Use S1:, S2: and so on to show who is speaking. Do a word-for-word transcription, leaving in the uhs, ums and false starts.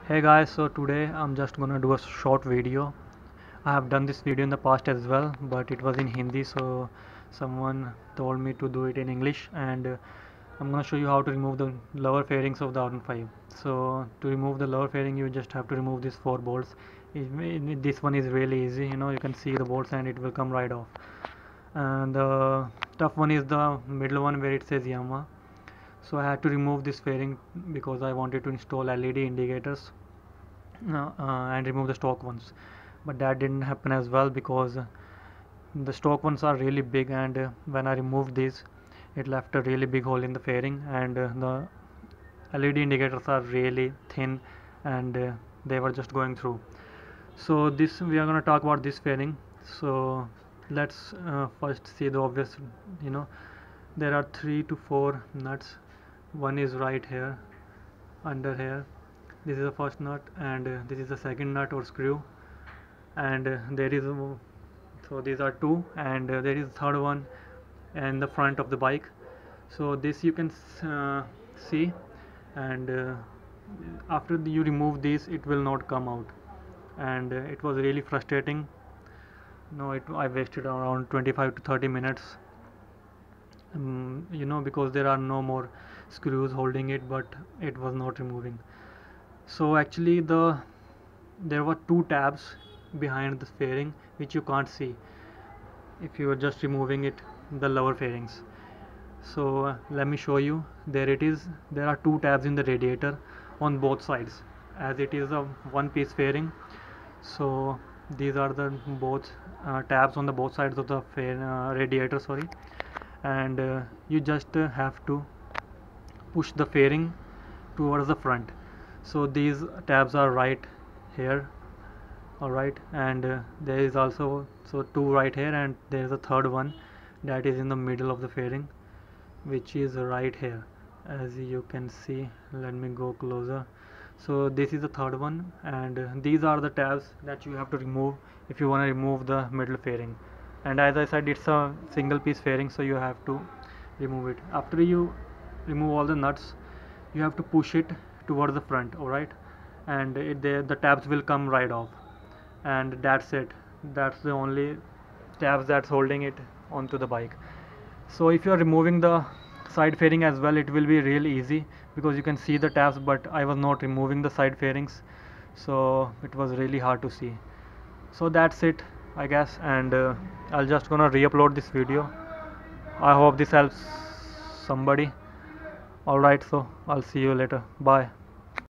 S1: Hey guys, so today I'm just gonna do a short video. I have done this video in the past as well, but it was in Hindi, so someone told me to do it in English, and uh, I'm gonna show you how to remove the lower fairings of the R one five. So to remove the lower fairing, you just have to remove these four bolts. It- it- this one is really easy, you know, you can see the bolts and it will come right off. And the tough one is the middle one where it says Yamaha. So I had to remove this fairing because I wanted to install L E D indicators uh, uh, and remove the stock ones, but that didn't happen as well because uh, the stock ones are really big, and uh, when I removed these it left a really big hole in the fairing, and uh, the L E D indicators are really thin, and uh, they were just going through. So this we are going to talk about this fairing. So let's uh, first see the obvious. You know, there are three to four nuts. One is right here, under here. This is the first nut, and uh, this is the second nut or screw, and uh, there is uh, so these are two, and uh, there is third one in the front of the bike. So this you can uh, see, and uh, after the, you remove these, it will not come out, and uh, it was really frustrating. No, it I wasted around twenty-five to thirty minutes, um, you know, because there are no more screws holding it, but it was not removing. So actually the there were two tabs behind the fairing which you can't see if you are just removing it, the lower fairings. So uh, let me show you. There it is. There are two tabs in the radiator on both sides, as it is a one piece fairing. So these are the both uh, tabs on the both sides of the fair, uh, radiator, sorry, and uh, you just uh, have to push the fairing towards the front. So these tabs are right here, all right, and uh, there is also so two right here, and there is a third one that is in the middle of the fairing, which is right here, as you can see. Let me go closer. So this is the third one, and uh, these are the tabs that you have to remove if you want to remove the middle fairing. And as I said, it's a single piece fairing, so you have to remove it. After you remove all the nuts, you have to push it towards the front, all right, and it, the, the tabs will come right off, and that's it. That's the only tabs that's holding it onto the bike. So if you are removing the side fairing as well, it will be really easy because you can see the tabs, but I was not removing the side fairings, so it was really hard to see. So that's it, I guess, and uh, I'll just gonna re-upload this video. I hope this helps somebody. Alright, so I'll see you later. Bye.